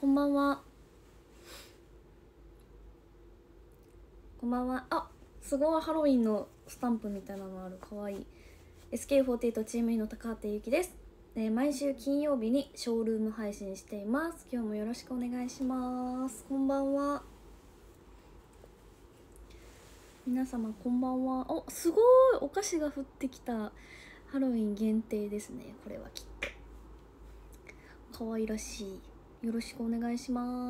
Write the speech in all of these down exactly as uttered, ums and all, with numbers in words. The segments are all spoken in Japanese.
こんばんは。こんばんは。あ、すごいハロウィンのスタンプみたいなのある。かわいい。エスケーフォーティーエイト チームインの高畑ゆきです。えー毎週金曜日にショールーム配信しています。今日もよろしくお願いします。こんばんは。皆様こんばんは。お、すごいお菓子が降ってきた。ハロウィン限定ですね。これはきっと可愛らしい。よろしくお願いします。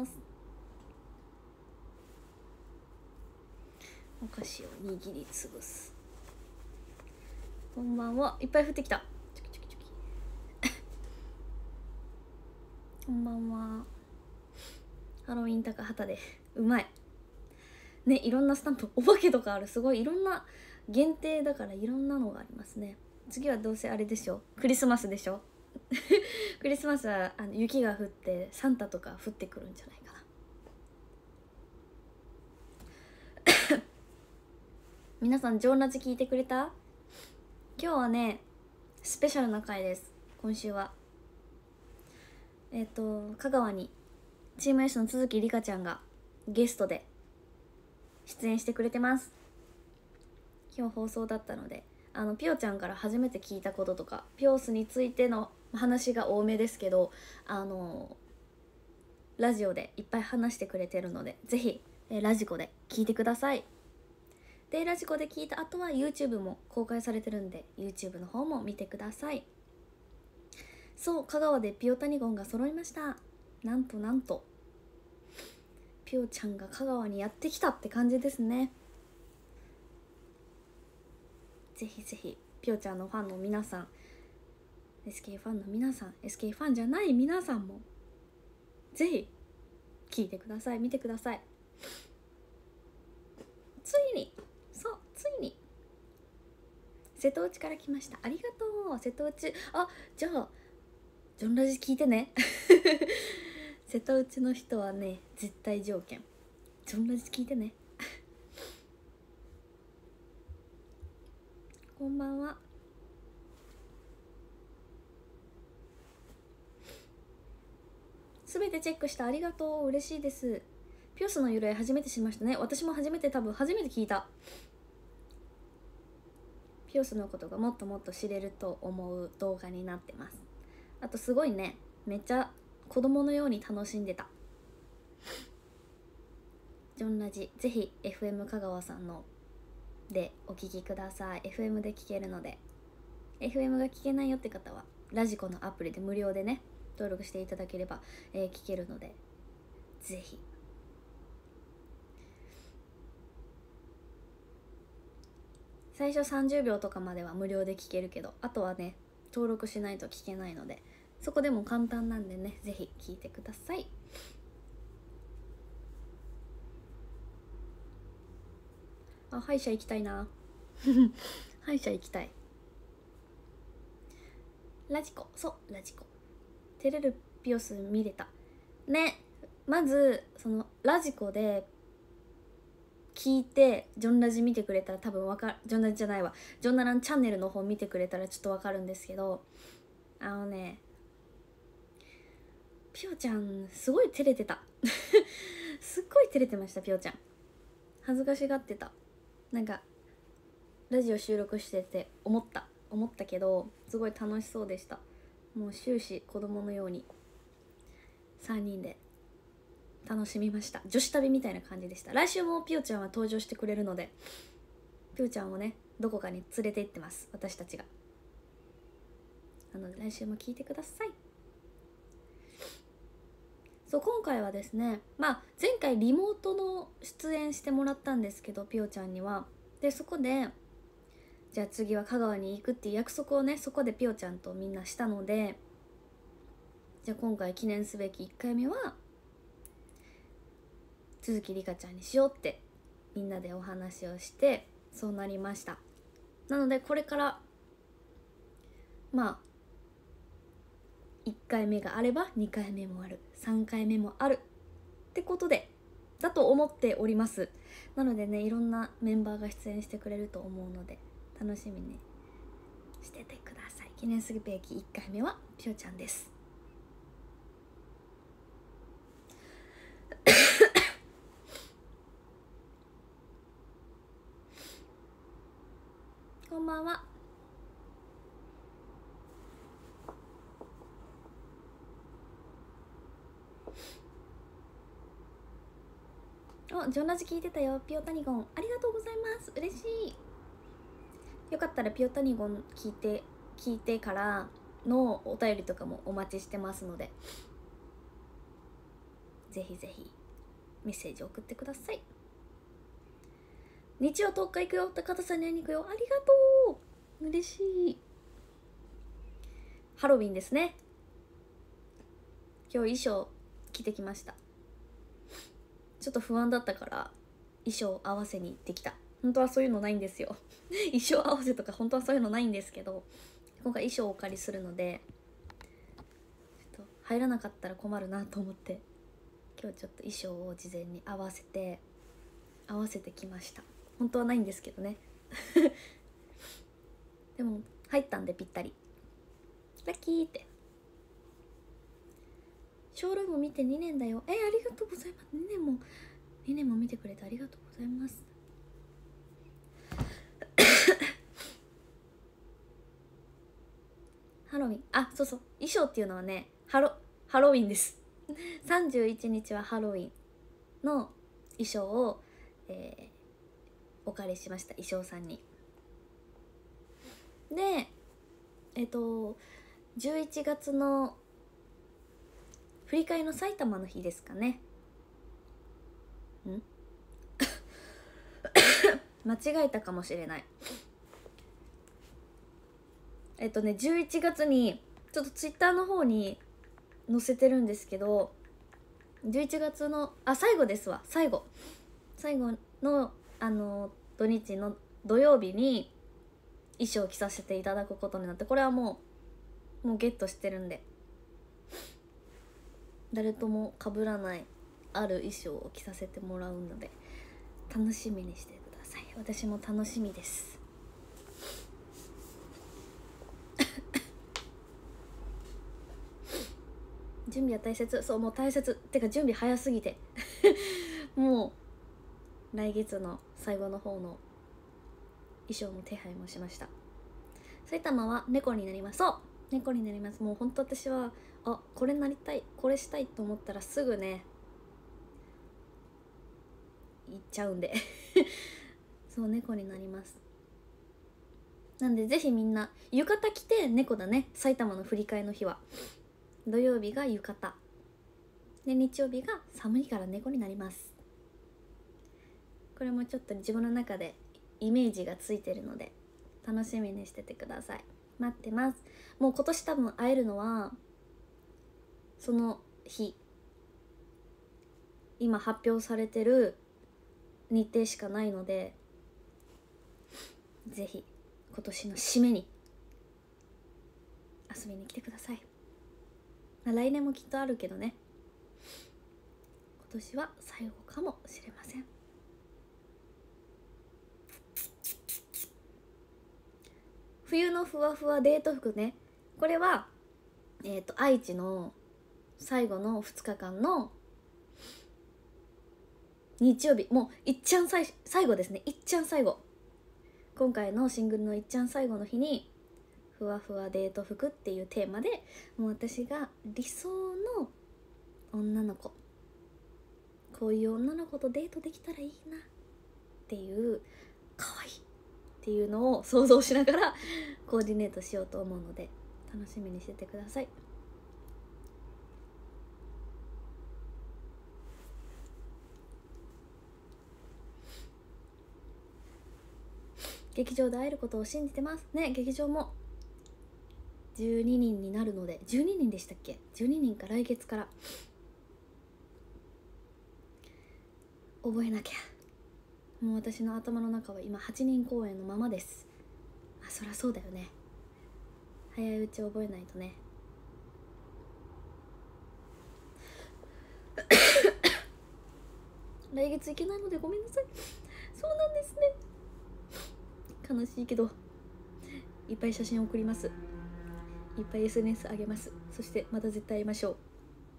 お菓子を握りつぶす。こんばんは。いっぱい降ってきた。チョキチョキチョキこんばんは。ハロウィン高畑でうまいね。いろんなスタンプ、お化けとかある。すごいいろんな限定だからいろんなのがありますね。次はどうせあれでしょ、クリスマスでしょクリスマスはあの雪が降ってサンタとか降ってくるんじゃないかな皆さんジョンラジ聞いてくれた？今日はねスペシャルな回です。今週はえっ、と香川にチーム S の都築里香ちゃんがゲストで出演してくれてます。今日放送だったので、あのピオちゃんから初めて聞いたこととかピオスについての話が多めですけど、あのラジオでいっぱい話してくれてるので、ぜひえラジコで聞いてください。でラジコで聞いた後は YouTube も公開されてるんで YouTube の方も見てください。そう、香川でピオタニゴンが揃いました。なんとなんとピオちゃんが香川にやってきたって感じですね。ぜひぜひピオちゃんのファンの皆さん、 エスケー ファンの皆さん、 エスケー ファンじゃない皆さんもぜひ聞いてください、見てください。ついにそうついに瀬戸内から来ました。ありがとう瀬戸内。あ、じゃあジョンラジ聞いてね瀬戸内の人はね絶対条件、ジョンラジ聞いてねこんばんは。すべてチェックした、ありがとう、嬉しいです。ピオスの由来初めてしましたね。私も初めて、多分初めて聞いた。ピオスのことがもっともっと知れると思う動画になってます。あとすごいね、めっちゃ子供のように楽しんでた。ジョンラジぜひ エフエム 香川さんのでお聞きください。 エフエム で聞けるので、 エフエム が聞けないよって方はラジコのアプリで無料でね登録していただければ、えー、聞けるのでぜひ。最初さんじゅうびょうとかまでは無料で聞けるけど、あとはね登録しないと聞けないので、そこでも簡単なんでね、ぜひ聞いてください。あ、歯医者行きたいな歯医者行きたい。ラジコ、そうラジコ、テレルピオス見れたね。まずそのラジコで聞いてジョンラジ見てくれたら多分わかる。ジョンラジじゃないわ、ジョンナランチャンネルの方見てくれたらちょっとわかるんですけど、あのねピオちゃんすごい照れてたすっごい照れてました。ピオちゃん恥ずかしがってた。なんかラジオ収録してて思った思ったけどすごい楽しそうでした。もう終始子供のようにさんにんで楽しみました。女子旅みたいな感じでした。来週もピオちゃんは登場してくれるので、ピオちゃんをねどこかに連れて行ってます、私たちが。なので来週も聞いてください。そう、今回はですね、まあ前回リモートの出演してもらったんですけど、ピオちゃんには。でそこでじゃあ次は香川に行くっていう約束をねそこでピオちゃんとみんなしたので、じゃあ今回記念すべきいっかいめは都築里香ちゃんにしようってみんなでお話をして、そうなりました。なのでこれからまあいっかいめがあればにかいめもある、さんかいめもあるってことでだと思っております。なのでねいろんなメンバーが出演してくれると思うので楽しみにしててください。記念すべきいっかいめはピオちゃんです。 お、ジョンラジ聞いてたよ。ピオタニゴンありがとうございます。嬉しい。よかったらピオタニゴン聞いて聞いてからのお便りとかもお待ちしてますので、ぜひぜひメッセージ送ってください。日曜とおか行くよ。高田さんに会いに行くよ。ありがとう。嬉しい。ハロウィンですね。今日衣装着てきました。ちょっと不安だったから衣装合わせに行ってきた。本当はそういうのないんですよ衣装合わせとか本当はそういうのないんですけど、今回衣装をお借りするのでちょっと入らなかったら困るなと思って、今日ちょっと衣装を事前に合わせて合わせてきました。本当はないんですけどねでも入ったんでぴったりラッキーって。ショールーム見てにねんだよ。えー、ありがとうございます。にねんもにねんも見てくれてありがとうございますハロウィン、あ、そうそう、衣装っていうのはね、ハロハロウィンですさんじゅういちにちはハロウィンの衣装を、えー、お借りしました。衣装さんに。でえっとじゅういちがつの振り替えの埼玉の日ですかね。ん間違えたかもしれない。えっとねじゅういちがつにちょっとツイッターの方に載せてるんですけど、じゅういちがつのあ最後ですわ最後最後のあの土日の土曜日に衣装を着させていただくことになって、これはもうもうゲットしてるんで、誰とも被らないある衣装を着させてもらうので楽しみにしてください。私も楽しみです準備は大切。そう、もう大切ってか準備早すぎてもう来月の最後の方の衣装の手配もしました。埼玉は猫になります。そう猫になります。もうほんと私はあこれなりたいこれしたいと思ったらすぐね行っちゃうんでそう猫になります。なんでぜひみんな浴衣着て猫だね。埼玉の振り替えの日は土曜日が浴衣で日曜日が寒いから猫になります。これもちょっと自分の中でイメージがついてるので楽しみにしててください。待ってます。もう今年多分会えるのはその日、今発表されてる日程しかないので、ぜひ今年の締めに遊びに来てください。まあ、来年もきっとあるけどね、今年は最後かもしれません。冬のふわふわデート服ね、これはえっと愛知の最後のふつかかんの日曜日、もういっちゃん最最後ですね。いっちゃん最後、今回のシングルのいっちゃん最後の日にふわふわデート服っていうテーマで、もう私が理想の女の子、こういう女の子とデートできたらいいなっていう可愛いっていうのを想像しながらコーディネートしようと思うので楽しみにしててください。劇場で会えることを信じてますね。劇場もじゅうににんになるので、じゅうににんでしたっけ。じゅうににんか、来月から覚えなきゃ。もう私の頭の中は今はちにん公演のままです。あ、そりゃそうだよね、早いうち覚えないとね来月行けないのでごめんなさい。そうなんですね、悲しいけどいっぱい写真送ります。いっぱい エスエヌエス 上げます。そしてまた絶対会いましょう。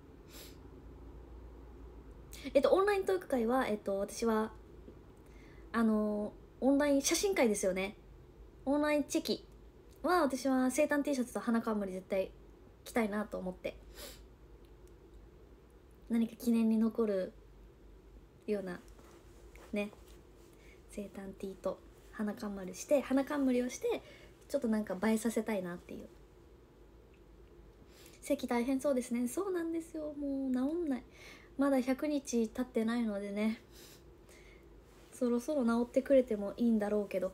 えっとオンライントーク会はえっと私はあのオンライン写真会ですよね。オンラインチェキは私は生誕 T シャツと花冠絶対着たいなと思って、何か記念に残るようなね、生誕ティーと鼻冠して鼻冠をしてちょっとなんか映えさせたいなっていう。咳大変そうですね。そうなんですよ、もう治んない。まだひゃくにち経ってないのでね、そろそろ治ってくれてもいいんだろうけど、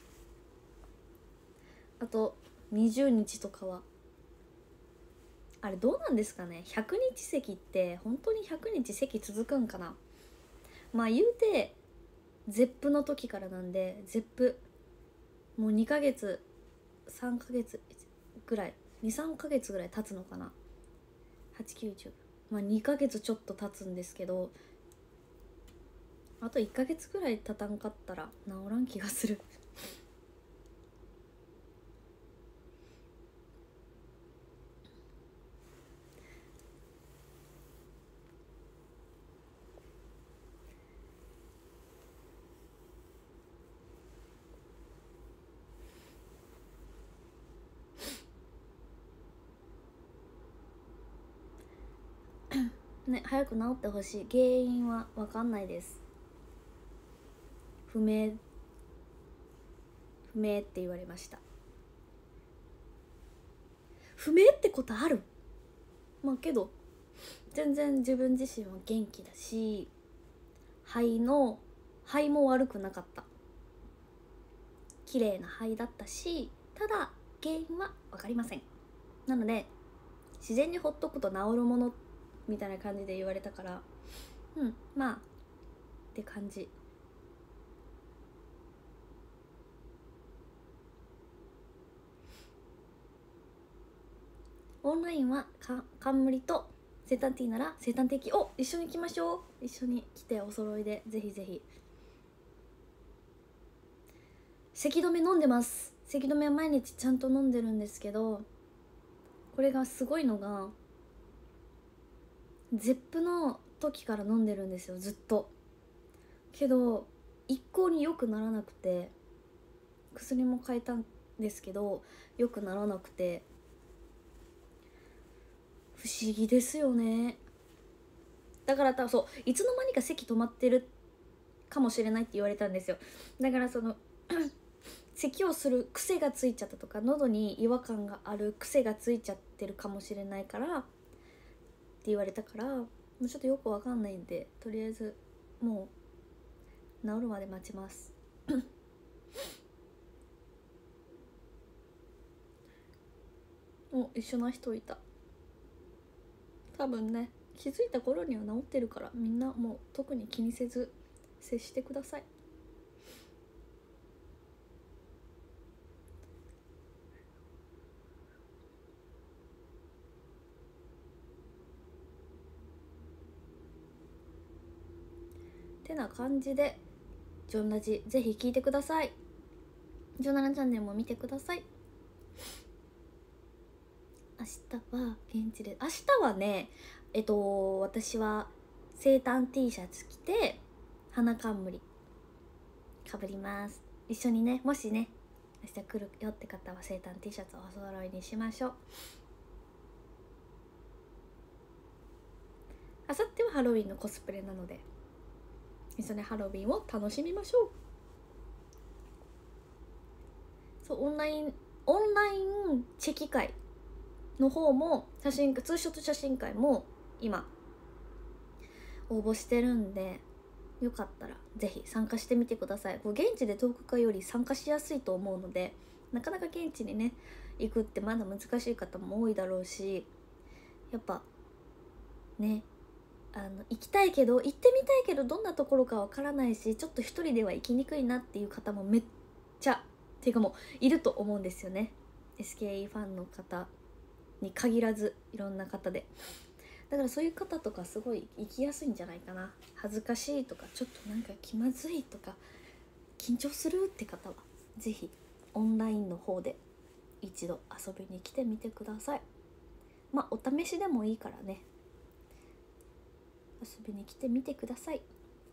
あとにじゅうにちとかはあれどうなんですかね。ひゃくにち咳って本当にひゃくにち咳続くんかな。まあ言うてゼップの時からなんで、ゼップもうにかげつさんかげつぐらいにさんかげつぐらい経つのかな。はちきゅうじゅう、まあにかげつちょっと経つんですけど、あといっかげつぐらい経たんかったら治らん気がするね、早く治ってほしい。原因は分かんないです。不明不明って言われました。不明ってことある？まあけど全然自分自身は元気だし、肺の肺も悪くなかった。綺麗な肺だったし、ただ原因は分かりません。なので自然にほっとくと治るものみたいな感じで言われたから、うんまあって感じ。オンラインはか冠と生誕ティーなら生誕定期を一緒に来ましょう。一緒に来てお揃いでぜひぜひ。咳止め飲んでます。咳止めは毎日ちゃんと飲んでるんですけど、これがすごいのがゼップの時から飲んでるんですよ、ずっと。けど一向に良くならなくて、薬も変えたんですけど良くならなくて、不思議ですよね。だからたそういつの間にか咳止まってるかもしれないって言われたんですよ。だからその咳をする癖がついちゃったとか、喉に違和感がある癖がついちゃってるかもしれないからって言われたから、もうちょっとよくわかんないんで、とりあえずもう治るまで待ちますお、一緒な人いた。多分ね、気づいた頃には治ってるから、みんなもう特に気にせず接してください。てな感じでジョンラジぜひ聞いてください。じゅうななチャンネルも見てください。明日は現地で、明日はねえっと私は生誕 T シャツ着て鼻冠かぶります。一緒にね、もしね明日来るよって方は生誕 T シャツをお揃いにしましょう。あさってはハロウィンのコスプレなので一緒にハロウィンを楽しみましょう。そうオンラインオンラインチェキ会の方も写真ツーショット写真会も今応募してるんで、よかったらぜひ参加してみてください。こう現地でトーク会より参加しやすいと思うので、なかなか現地にね行くってまだ難しい方も多いだろうし、やっぱねあの行きたいけど行ってみたいけどどんなところかわからないし、ちょっと一人では行きにくいなっていう方もめっちゃっていうかもういると思うんですよね。 エスケーイー ファンの方に限らずいろんな方で、だからそういう方とかすごい行きやすいんじゃないかな。恥ずかしいとかちょっとなんか気まずいとか緊張するって方はぜひオンラインの方で一度遊びに来てみてください。まあお試しでもいいからね、遊びに来てみてください。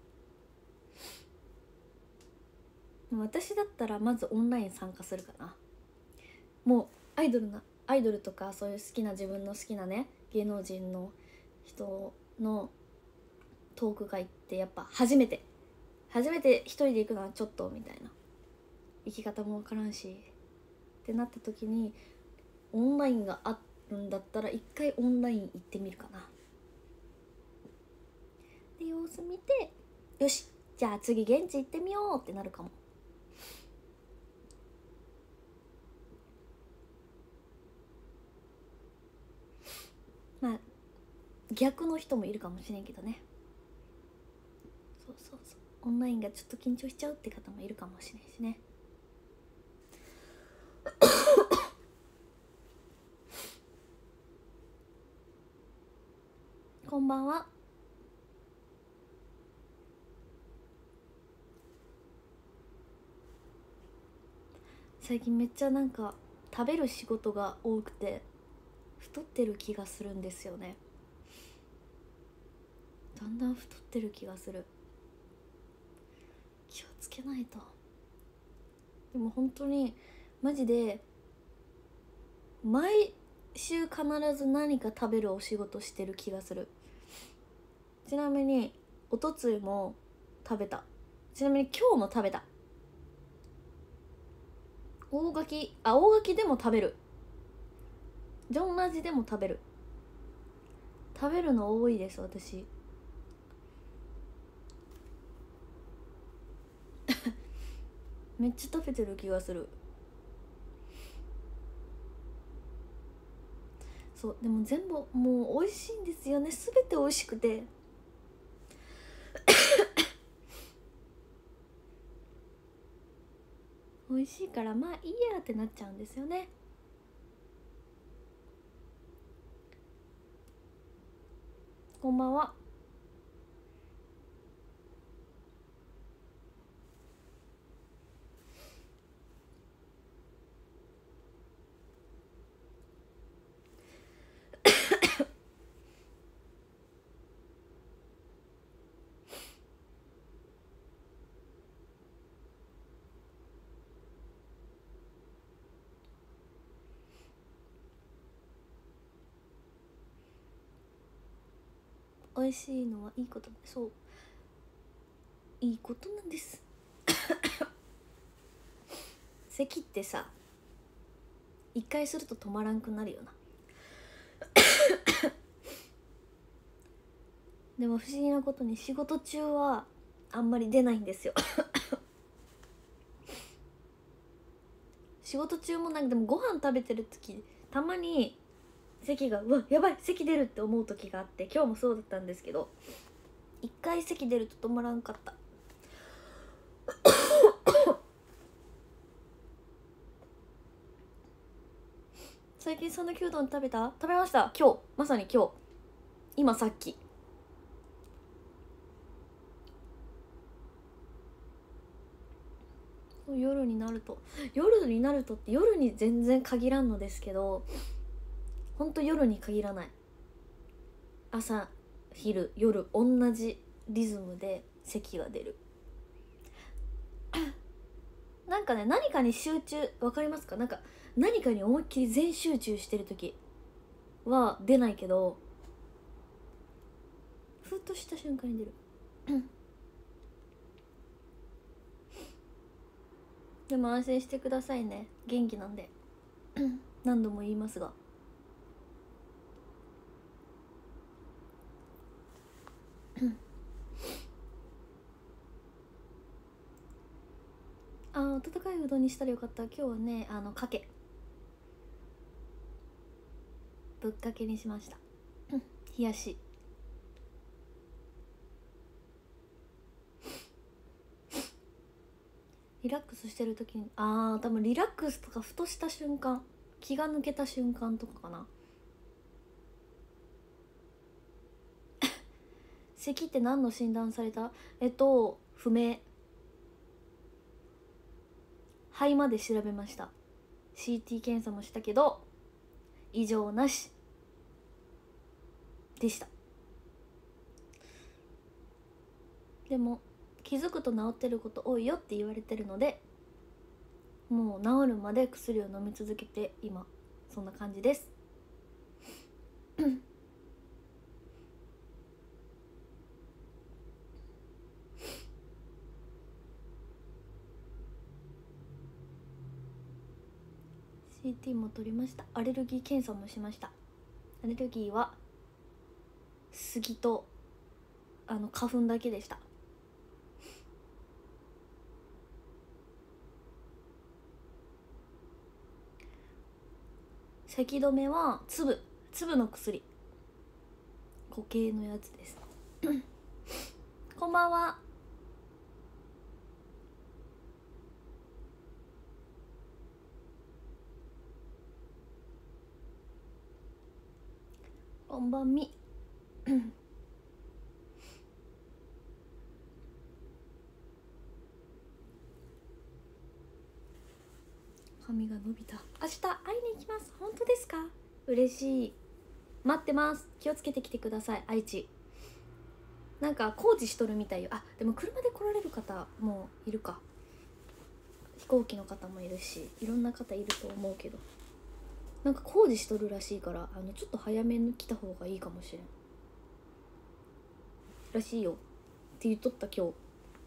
私だったらまずオンライン参加するかな。もうアイドルなアイドルとかそういう好きな自分の好きなね芸能人の人のトーク会ってやっぱ初めて初めて一人で行くのはちょっとみたいな、行き方も分からんしってなった時に、オンラインがあるんだったら一回オンライン行ってみるかな。で様子見て、よしじゃあ次現地行ってみようってなるかも。まあ逆の人もいるかもしれんけどね。そうそうそう、オンラインがちょっと緊張しちゃうって方もいるかもしれんしね。こんばんは。最近めっちゃなんか食べる仕事が多くて太ってる気がするんですよね。だんだん太ってる気がする。気をつけないと。でも本当にマジで毎週必ず何か食べるお仕事してる気がする。ちなみにおとついも食べた。ちなみに今日も食べた。大垣、あ、大垣でも食べる。ジョンラジでも食べる。食べるの多いです私。めっちゃ食べてる気がする。そうでも全部もう美味しいんですよね。すべて美味しくて美味しいからまあいいやってなっちゃうんですよね。こんばんは。美味しいのはいいこと、そういいことなんです咳ってさ一回すると止まらんくなるよなでも不思議なことに仕事中はあんまり出ないんですよ仕事中もなんかでもご飯食べてる時たまに咳がうわやばい咳出るって思う時があって、今日もそうだったんですけど一回咳出ると止まらんかった最近讃岐うどん食べた？食べました。今日まさに今日今さっき。夜になると夜になるとって夜に全然限らんのですけど、ほんと夜に限らない。朝昼夜同じリズムで咳が出るなんかね、何かに集中、わかりますか？なんか何かに思いっきり全集中してる時は出ないけど、ふっとした瞬間に出るでも安心してくださいね、元気なんで何度も言いますがあー、温かいうどんにしたらよかった。今日はね、あのかけぶっかけにしました冷やし。リラックスしてる時に、あー多分リラックスとかふとした瞬間、気が抜けた瞬間とかかな咳って何の診断された？えっと不明。肺まで調べました。 シーティー 検査もしたけど異常なしでした。でも気づくと治ってること多いよって言われてるので、もう治るまで薬を飲み続けて今そんな感じですーティー も取りました。アレルギー検査もしました。アレルギーは杉とあの花粉だけでした。咳止めは粒粒の薬、固形のやつですこんばんは。こんばんみ髪が伸びた。明日会いに行きます。本当ですか？嬉しい。待ってます。気をつけてきてください。愛知なんか工事しとるみたいよ。あ、でも車で来られる方もいるか、飛行機の方もいるし、いろんな方いると思うけど、なんか工事しとるらしいから、あのちょっと早めに来た方がいいかもしれんらしいよって言っとった今日。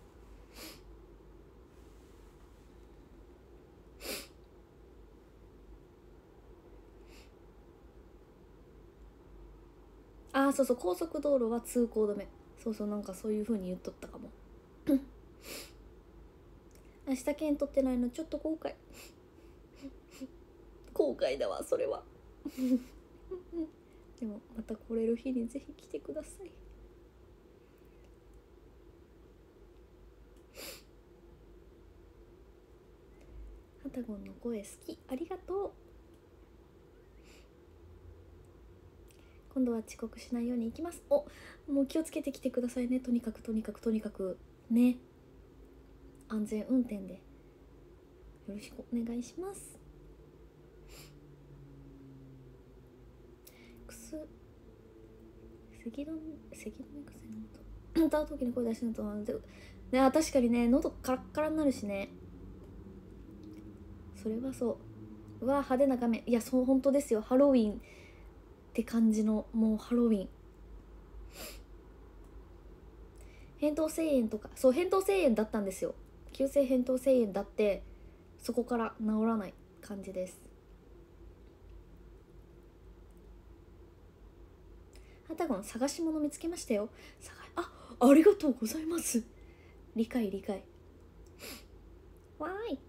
あーそうそう、高速道路は通行止め。そうそう、なんかそういう風に言っとったかも明日券取ってないのちょっと後悔後悔だわそれはでもまた来れる日にぜひ来てください。ハタゴンの声好き、ありがとう。今度は遅刻しないように行きます。お、もう気をつけてきてくださいね。とにかくとにかくとにかくね、安全運転でよろしくお願いします。くす咳止め咳止め薬の音歌う時に声出しのとね、確かにね、喉カラッカラになるしね。それはそう。うわ、派手な画面。いや、そう、本当ですよ。ハロウィンって感じの、もうハロウィン。扁桃腺炎とか、そう、扁桃腺炎だったんですよ。急性扁桃腺炎だって、そこから治らない感じです。ハタゴン、探し物見つけましたよ。探あ、ありがとうございます。理解理解。わーい。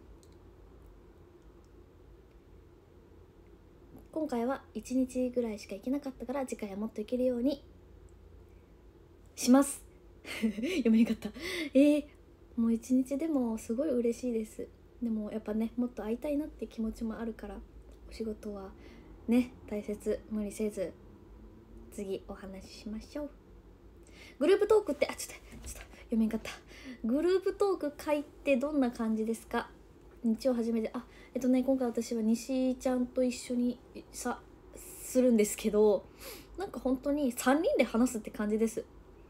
今回はいちにちぐらいしか行けなかったから、次回はもっと行けるようにします読めなかった。えー、もういちにちでもすごい嬉しいです。でもやっぱね、もっと会いたいなって気持ちもあるから、お仕事はね、大切、無理せず次お話ししましょう。グループトークって、あ、ちょっとちょっと読めんかった。グループトーク会ってどんな感じですか？日曜初めて、あ、えっとね、今回私は西ちゃんと一緒にさするんですけど、なんか本当にさんにんで話すって感じです。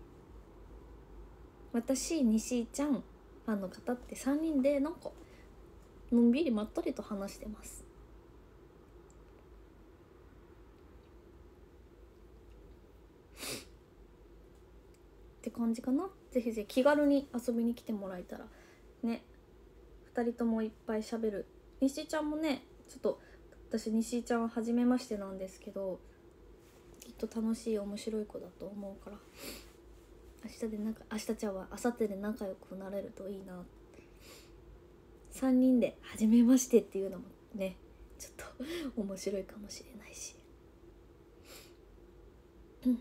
私、西ちゃん、ファンの方ってさんにんでなんかのんびりまったりと話してますって感じかな。ぜひぜひ気軽に遊びに来てもらえたらね、ふたりともいっぱいしゃべる。西ちゃんもね、ちょっと私西ちゃんは初めましてなんですけど、きっと楽しい面白い子だと思うから、明日でなんか明日ちゃんは明後日で仲良くなれるといいな。さんにんで初めましてっていうのもね、ちょっと面白いかもしれないし、うん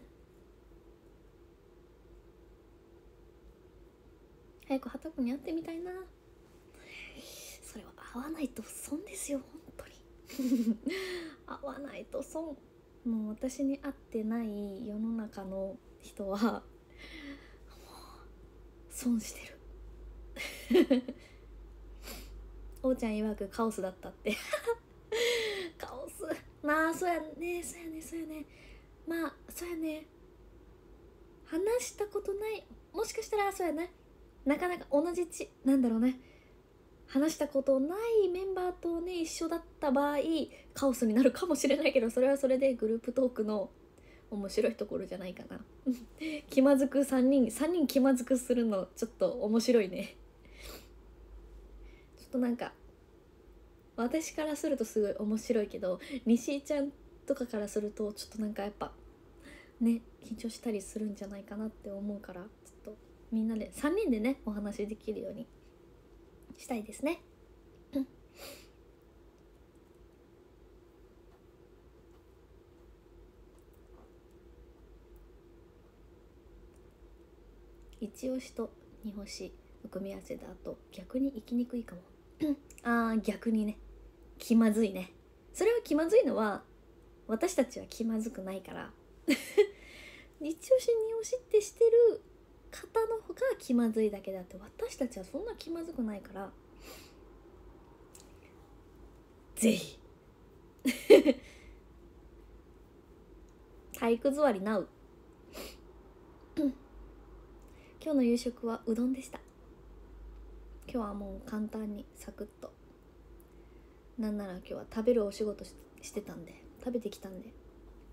早くはたくに会ってみたいな。それは会わないと損ですよ、本当に会わないと損。もう私に会ってない世の中の人はもう損してるおうちゃん曰くカオスだったってカオス、まあそうやね、そうやね、そうやね、まあそうやね、話したことない、もしかしたらそうやね、なかなか同じちなんだろうね、話したことないメンバーとね一緒だった場合カオスになるかもしれないけど、それはそれでグループトークの面白いところじゃないかな気まずくさんにんさんにん気まずくするのちょっと面白いね。ちょっとなんか私からするとすごい面白いけど、西井ちゃんとかからするとちょっとなんかやっぱね緊張したりするんじゃないかなって思うから、ちょっとみんなでさんにんでねお話できるようにしたいですね。一押しと二星の組み合わせだと逆に生きにくいかもあー逆にね、気まずいね。それは気まずいのは私たちは気まずくないから一押し二押しってしてる方の方が気まずいだけだって、私たちはそんな気まずくないから、ぜひ体育座りなう今日の夕食はうどんでした。今日はもう簡単にサクッと、なんなら今日は食べるお仕事 し, してたんで食べてきたんで。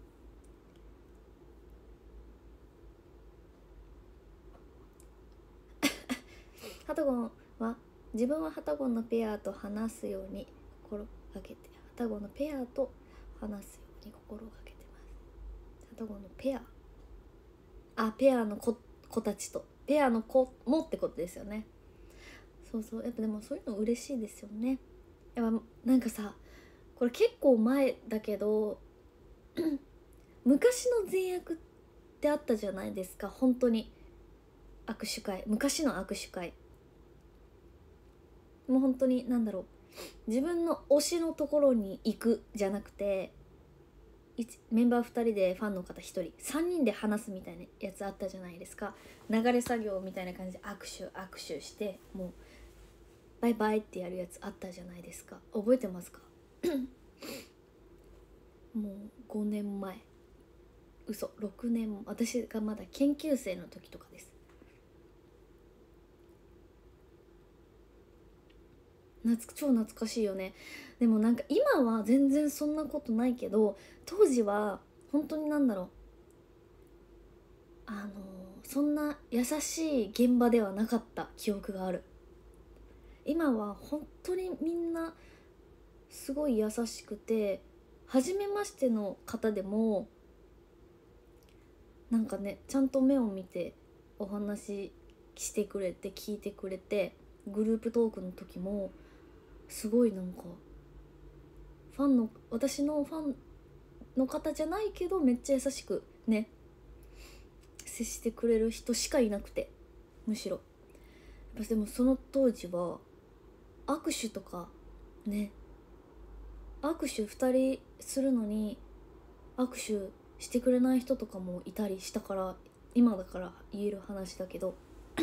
ハタゴンは自分はハタゴンのペアと話すように心がけて、ハタゴンのペアと話すように心がけてます。ハタゴンのペア、あペアの 子, 子たちとペアの子もってことですよね。そうそう、やっぱでもそういうの嬉しいですよね。やっぱなんかさ、これ結構前だけど昔の善悪ってあったじゃないですか。本当に握手会、昔の握手会もう本当に何だろう、自分の推しのところに行くじゃなくて、メンバーふたりでファンの方ひとりさんにんで話すみたいなやつあったじゃないですか。流れ作業みたいな感じで握手握手してもうバイバイってやるやつあったじゃないですか。覚えてますかもうごねんまえ、嘘ろくねん、私がまだ研究生の時とかです。懐超懐かしいよね。でもなんか今は全然そんなことないけど、当時は本当になんだろう、あのそんな優しい現場ではなかった記憶がある。今は本当にみんなすごい優しくて、初めましての方でもなんかねちゃんと目を見てお話ししてくれて聞いてくれて、グループトークの時もすごいなんかファンの私のファンの方じゃないけどめっちゃ優しくね接してくれる人しかいなくて、むしろやっぱでもその当時は握手とかね、握手ふたりするのに握手してくれない人とかもいたりしたから、今だから言える話だけど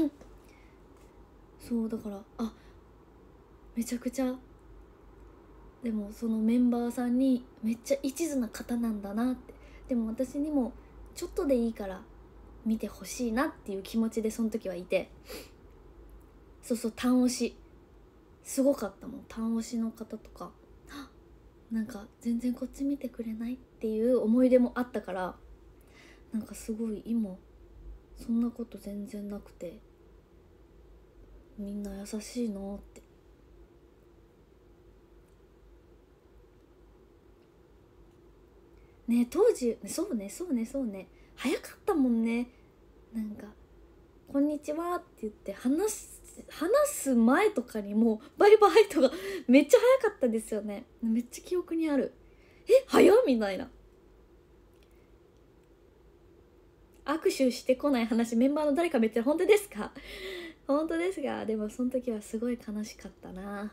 そうだから、あめちゃくちゃでもそのメンバーさんにめっちゃ一途な方なんだなって、でも私にもちょっとでいいから見てほしいなっていう気持ちでその時はいて、そうそう単押しすごかったもん。単押しの方とかなんか全然こっち見てくれないっていう思い出もあったから、なんかすごい今そんなこと全然なくて、みんな優しいなってね。当時そうねそうねそうね早かったもんね。なんかこんにちはって言って話す話す前とかにもうバイバイとかめっちゃ早かったですよね。めっちゃ記憶にある。え早っみたいな。握手してこない話メンバーの誰かめっちゃ本当ですか本当ですが、でもその時はすごい悲しかったな。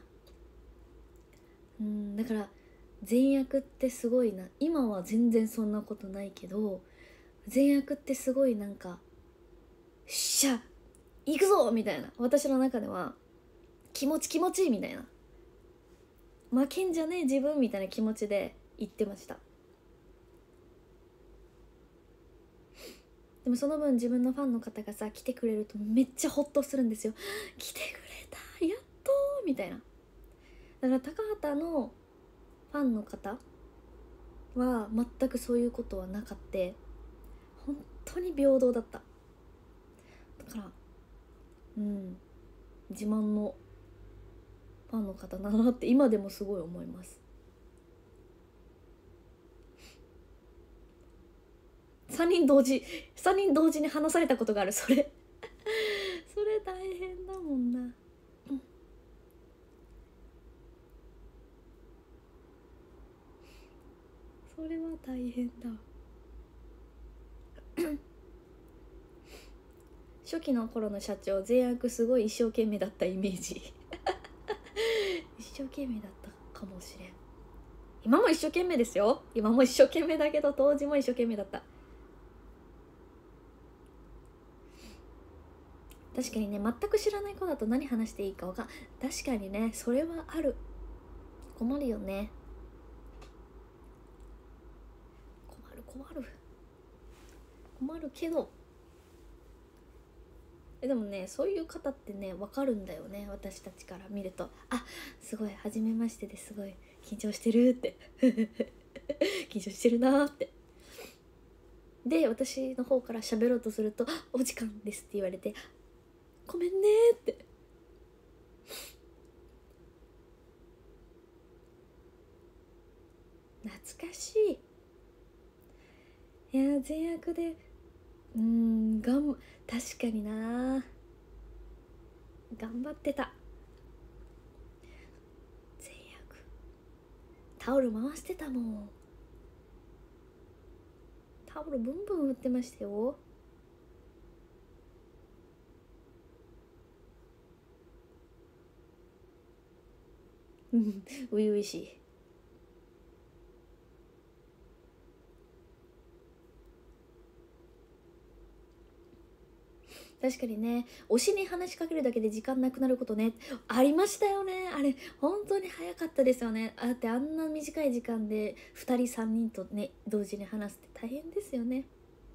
うんだから善悪ってすごいな。今は全然そんなことないけど、善悪ってすごいなんかしゃ行くぞみたいな、私の中では気持ち気持ちいいみたいな、負けんじゃねえ自分みたいな気持ちで言ってました。でもその分自分のファンの方がさ来てくれるとめっちゃホッとするんですよ。来てくれたやっとみたいな。だから高畑のファンの方は全くそういうことはなかった。本当に平等だった。だからうん自慢のフファンの方だなって今でもすごい思います。さんにん同時さんにん同時に話されたことがある。それそれ大変だもんな、うん、それは大変だ初期の頃の社長善悪すごい一生懸命だったイメージ一生懸命だったかもしれん。今も一生懸命ですよ。今も一生懸命だけど当時も一生懸命だった。確かにね、全く知らない子だと何話していいか分かん確かにね、それはある。困るよね。困る困る困るけど、えでもね、そういう方ってね分かるんだよね。私たちから見ると、あ、すごい初めましてですごい緊張してるって緊張してるなーって。で私の方から喋ろうとすると、お時間ですって言われて、ごめんねーって。懐かしい。いや善悪でうーんがん確かにな、頑張ってた。善悪タオル回してたもん。タオルブンブン売ってましたよ。うん初々しい。確かにね、推しに話しかけるだけで時間なくなることね、ありましたよね。あれ本当に早かったですよね。だってあんな短い時間でふたりさんにんとね同時に話すって大変ですよね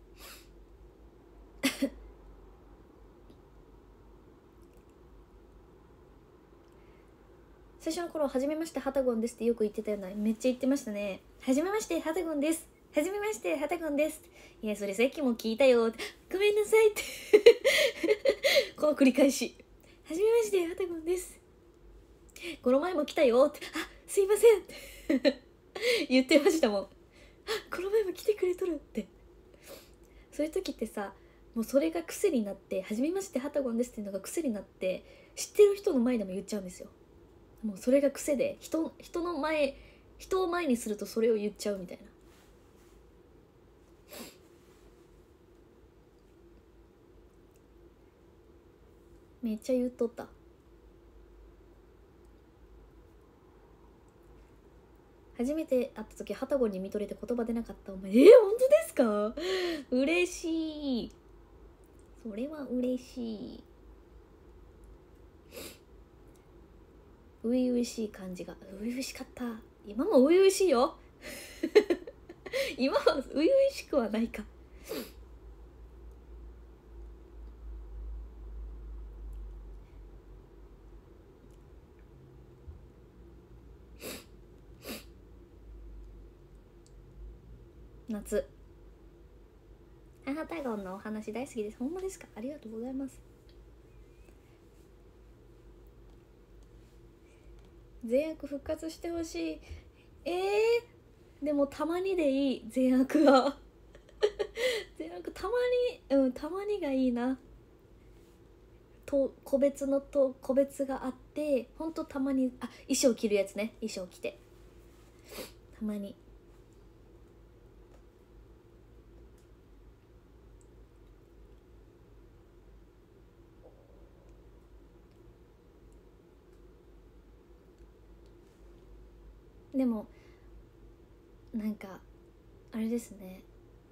最初の頃、はじめましてハタゴンですってよく言ってたような、めっちゃ言ってましたね。はじめましてハタゴンです、はじめましてハタゴンです。いやそれさっきも聞いたよって、ごめんなさいってこの繰り返し、はじめましてハタゴンです、この前も来たよって、あ、すいませんって言ってましたもん。あ、この前も来てくれとるって。そういう時ってさ、もうそれが癖になって、はじめましてハタゴンですっていうのが癖になって、知ってる人の前でも言っちゃうんですよ。もうそれが癖で、人人の前人を前にするとそれを言っちゃうみたいな。めっちゃ言っとった。初めて会った時、ハタゴンに見とれて言葉出なかった。お前、えー、本当ですか？嬉しい。それは嬉しい。初々しい感じが、初々しかった。今も初々しいよ今は初々しくはないか。夏、ハタゴンのお話大好きです。ほんまですか？ありがとうございます。善悪復活してほしい。えー、でもたまにでいい。善悪が善悪たまに、うん、たまにがいいな。と個別のと個別があって、ほんとたまに、あ、衣装着るやつね。衣装着てたまに。でもなんかあれですね、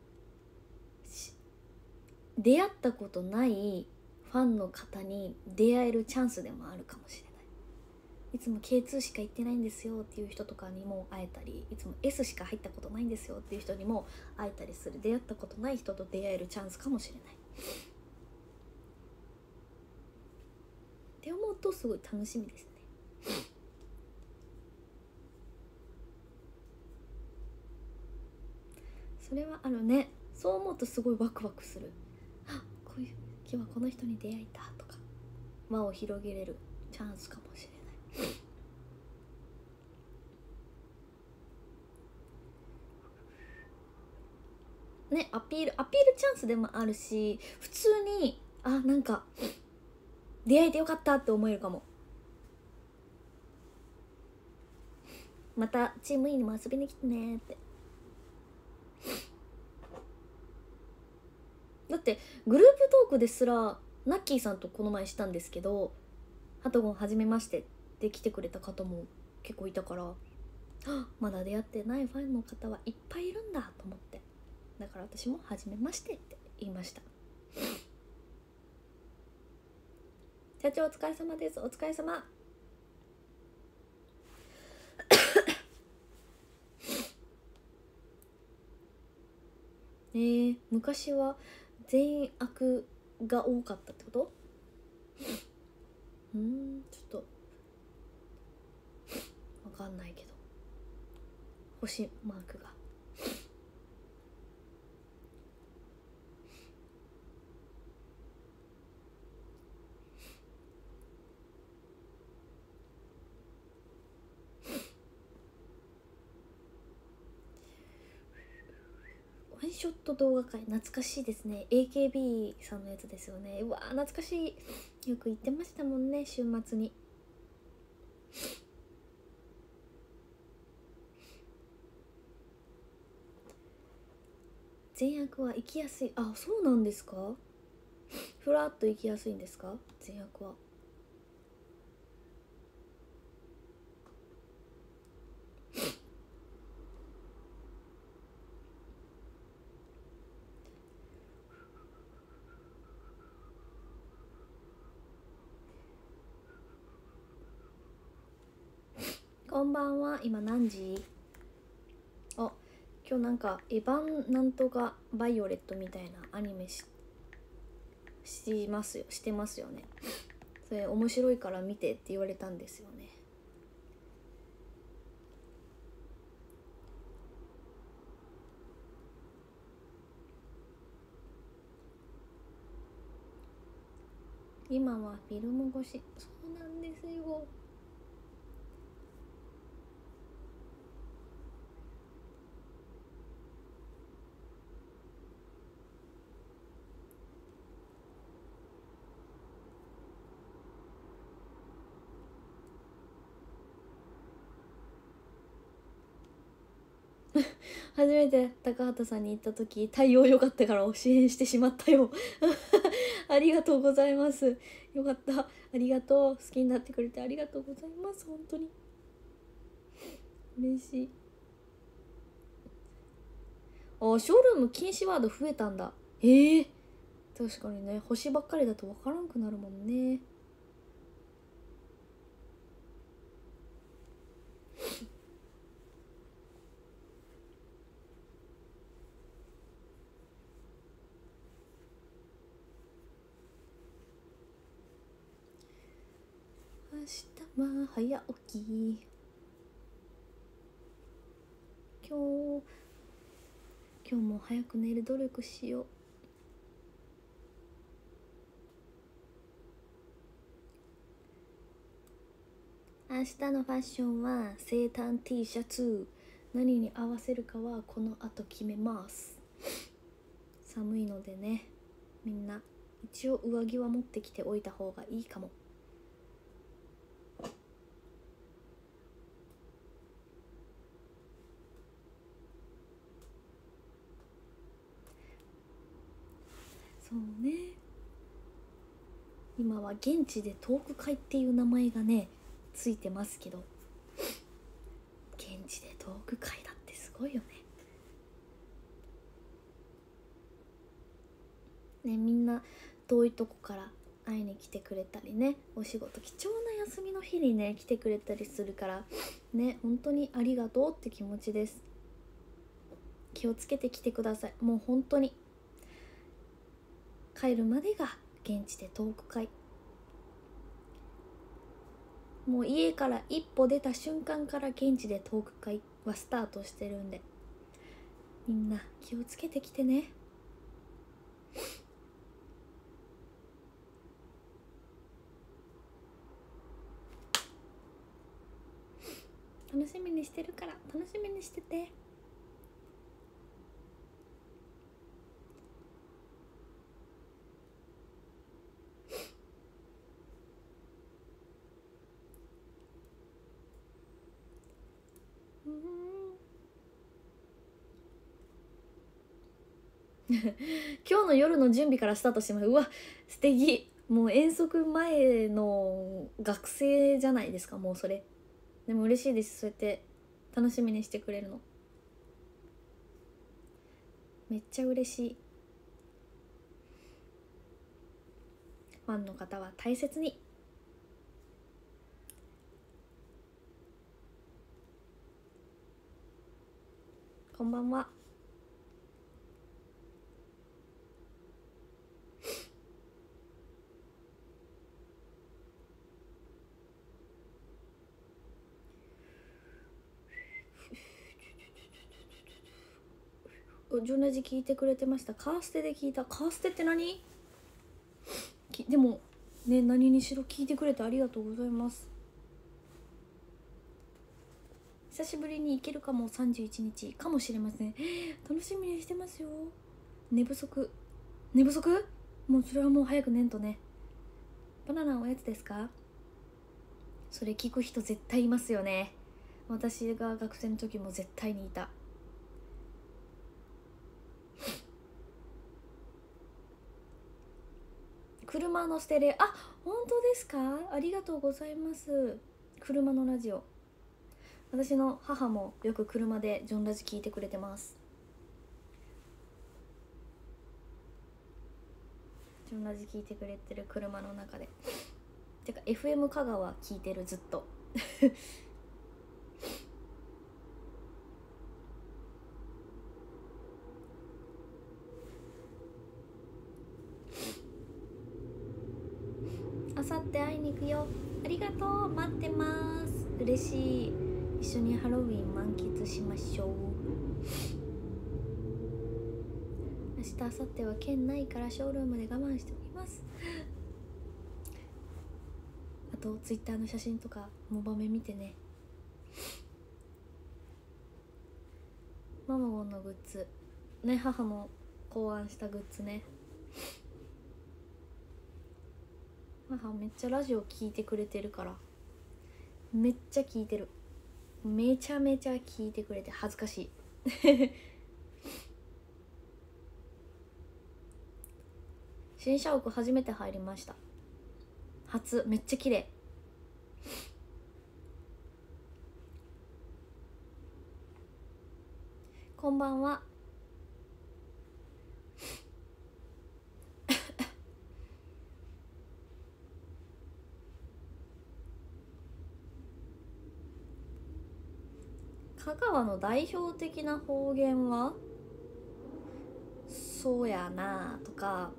出会ったことないファンの方に出会えるチャンスでもあるかもしれない。いつも ケーツー しか行ってないんですよっていう人とかにも会えたり、いつも エス しか入ったことないんですよっていう人にも会えたりする。出会ったことない人と出会えるチャンスかもしれないって思うとすごい楽しみですねそれはあるね。そう思うとすごいワクワクする。あ、こういう今日はこの人に出会えたとか、輪を広げれるチャンスかもしれないねアピールアピールチャンスでもあるし、普通にあなんか出会えてよかったって思えるかも。またチーム E にも遊びに来てねって。だってグループトークですらナッキーさんとこの前したんですけど、ハトゴンはじめましてって来てくれた方も結構いたから、まだ出会ってないファンの方はいっぱいいるんだと思って、だから私もはじめましてって言いました。社長お疲れ様です。お疲れ様。えー、昔は善悪が多かったってこと？うーん、ちょっとわかんないけど、星マークがワンショット動画会懐かしいですね。 エーケービー さんのやつですよね。うわー懐かしい。よく言ってましたもんね、週末に。善悪は行きやすい。あ、そうなんですか。ふらっと行きやすいんですか、善悪は。こんばんは。今何時？あ、今日なんかエヴァンなんとかバイオレットみたいなアニメししますよしてますよね。それ面白いから見てって言われたんですよね。今はフィルム越し。そうなんですよ。初めて高畑さんに行った時対応良かったから支援してしまったよありがとうございます。よかった、ありがとう。好きになってくれてありがとうございます。本当に嬉しい。あ、ショールーム禁止ワード増えたんだ。ええー、確かにね、星ばっかりだと分からんくなるもんね。明日は早起き。今日今日も早く寝る努力しよう。明日のファッションは生誕 T シャツ。何に合わせるかはこの後決めます。寒いのでね、みんな一応上着は持ってきておいた方がいいかも。そうね、今は現地でトーク会っていう名前がねついてますけど、現地でトーク会だってすごいよね。ね、みんな遠いとこから会いに来てくれたりね、お仕事貴重な休みの日にね来てくれたりするからね、本当にありがとうって気持ちです。気をつけてきてください。もう本当に帰るまでが現地でトーク会。もう家から一歩出た瞬間から現地でトーク会はスタートしてるんで、みんな気をつけてきてね。楽しみにしてるから楽しみにしてて。 今日の夜の準備からスタートしてます。うわ素敵。もう遠足前の学生じゃないですか、もうそれ。でも嬉しいです、そうやって楽しみにしてくれるの。めっちゃ嬉しい。ファンの方は大切に。こんばんは。ジョナジ聞いてくれてました。カーステで聞いた。カーステって何？きでもね、何にしろ聞いてくれてありがとうございます。久しぶりに行けるかも。さんじゅういちにちかもしれません。楽しみにしてますよ。寝不足寝不足もうそれはもう早く寝んとね。バナナおやつですか？それ聞く人絶対いますよね。私が学生の時も絶対にいた。車のステレあ、本当ですか？ありがとうございます。車のラジオ、私の母もよく車でジョンラジ聞いてくれてます。ジョンラジ聞いてくれてる車の中で。てか エフエム 香川聞いてる、ずっとあさって会いに行くよ。ありがとう、待ってます。嬉しい。一緒にハロウィン満喫しましょう。明日明後日は県ないからショールームで我慢しております。あとツイッターの写真とかモバメ見てね。ママゴンのグッズね、母の考案したグッズね。母めっちゃラジオ聞いてくれてるから、めっちゃ聞いてる。めちゃめちゃ聞いてくれて恥ずかしい新社屋初めて入りました。初。めっちゃ綺麗。こんばんは香川の代表的な方言はそうやなとか、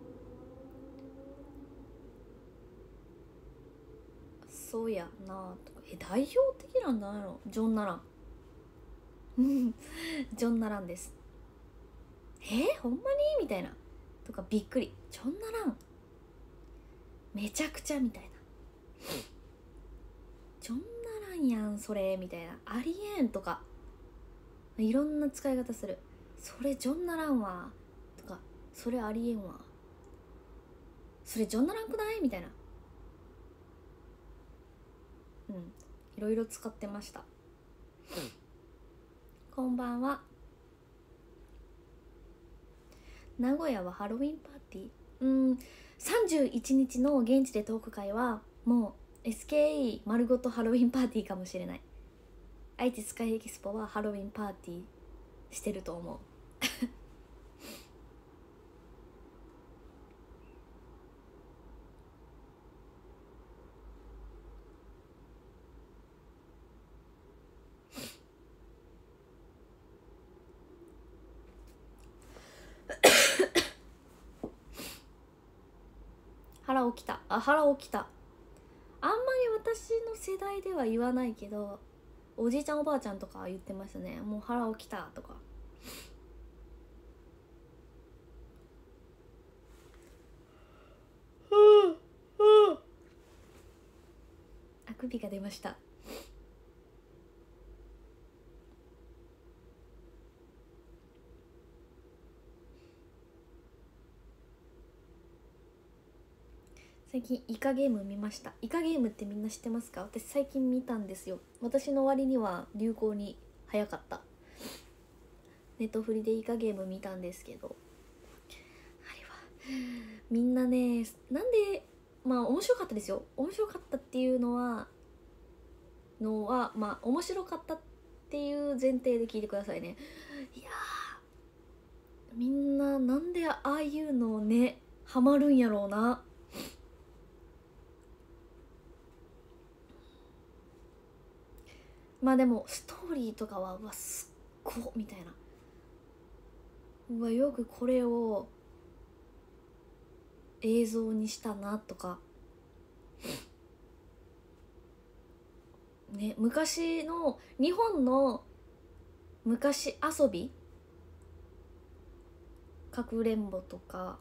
そうやなとか。え、代表的なんだろう。ジョンナランジョンナランです。えー、ほんまにみたいなとか、びっくり。ジョンナランめちゃくちゃみたいな。ジョンナランやんそれみたいな。ありえんとか、いろんな使い方する。それジョンナランわとか、それありえんわ、それジョンナランくないみたいな。うん、いろいろ使ってました。こんばんは。名古屋はハロウィンパーティー、うん、さんじゅういちにちの現地でトーク会はもう エスケーイー 丸ごとハロウィンパーティーかもしれない。愛知スカイエキスポはハロウィンパーティーしてると思う腹起きた。あ、腹起きた。あんまり私の世代では言わないけど、おじいちゃんおばあちゃんとかは言ってましたね。もう腹起きたとか。あくびが出ました。最近イカゲーム見ました。イカゲームってみんな知ってますか？私最近見たんですよ。私の割には流行に早かった。ネットフリでイカゲーム見たんですけど、 みんなね、なんでまあ面白かったですよ。面白かったっていうのはのはまあ面白かったっていう前提で聞いてくださいね。いやー、みんななんでああいうのねハマるんやろうな。まあでもストーリーとかはうわすっごみたいな、うわよくこれを映像にしたなとかね、昔の日本の昔遊び、かくれんぼとか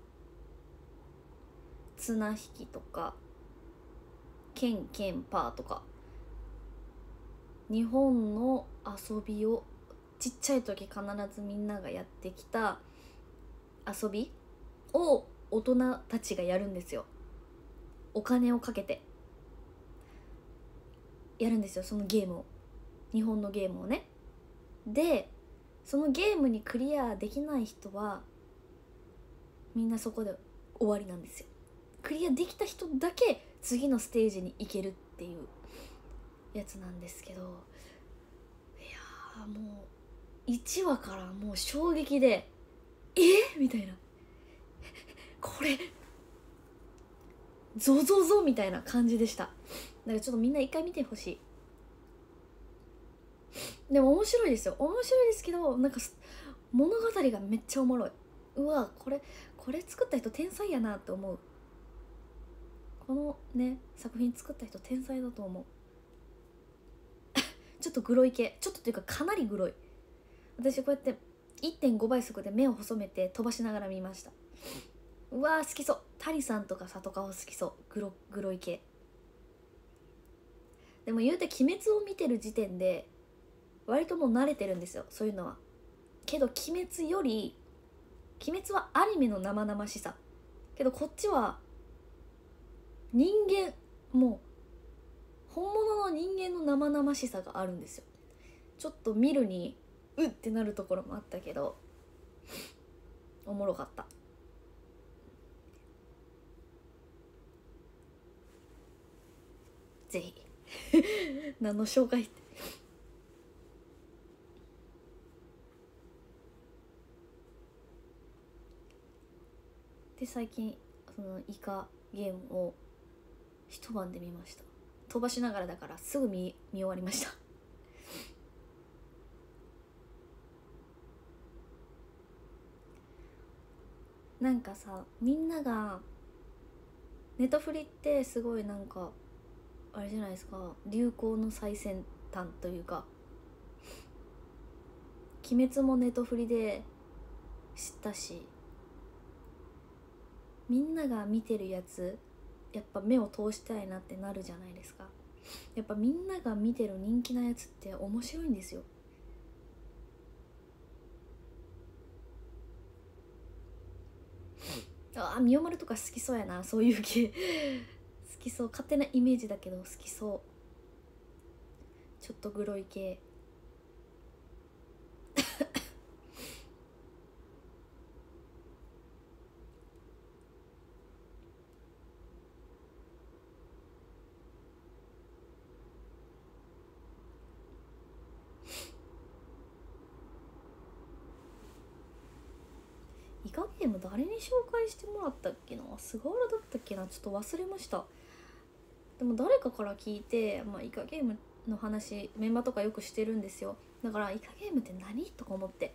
綱引きとかケンケンパーとか、日本の遊びをちっちゃい時必ずみんながやってきた遊びを大人たちがやるんですよ。お金をかけてやるんですよ、そのゲームを、日本のゲームをね。でそのゲームにクリアできない人はみんなそこで終わりなんですよ。クリアできた人だけ次のステージに行けるっていうやつなんですけど、いやーもういちわからもう衝撃で、えみたいな、これゾゾゾみたいな感じでした。だからちょっとみんな一回見てほしい。でも面白いですよ、面白いですけど、なんか物語がめっちゃおもろい。うわこれこれ作った人天才やなって思う。このね作品作った人天才だと思う。ちょっとグロい系、ちょっとっていうかかなりグロい。私こうやって いってんご 倍速で目を細めて飛ばしながら見ました。うわー好きそう、タリさんとか里川好きそう、グログロい系。でも言うて鬼滅を見てる時点で割ともう慣れてるんですよ、そういうのは。けど鬼滅より、鬼滅はアニメの生々しさけど、こっちは人間、もう本物の人間の生々しさがあるんですよ。ちょっと見るにうってなるところもあったけどおもろかった。ぜひ何の紹介って。で最近そのイカゲームを一晩で見ました。飛ばしながらだからすぐ見見終わりましたなんかさ、みんながネトフリってすごいなんかあれじゃないですか、流行の最先端というか、鬼滅もネトフリで知ったし、みんなが見てるやつやっぱ目を通したいなってなるじゃないですか。やっぱみんなが見てる人気なやつって面白いんですよ。ああ、みおまるとか好きそうやな、そういう系好きそう、勝手なイメージだけど好きそう、ちょっとグロい系イカゲーム誰に紹介してもらったっけな、菅原だったっけな、ちょっと忘れました。でも誰かから聞いて、まあ、イカゲームの話メンバーとかよくしてるんですよ。だからイカゲームって何とか思って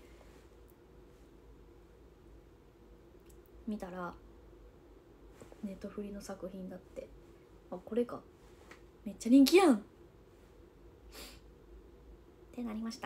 見たらネットフリの作品だって、あこれか、めっちゃ人気やんってなりました。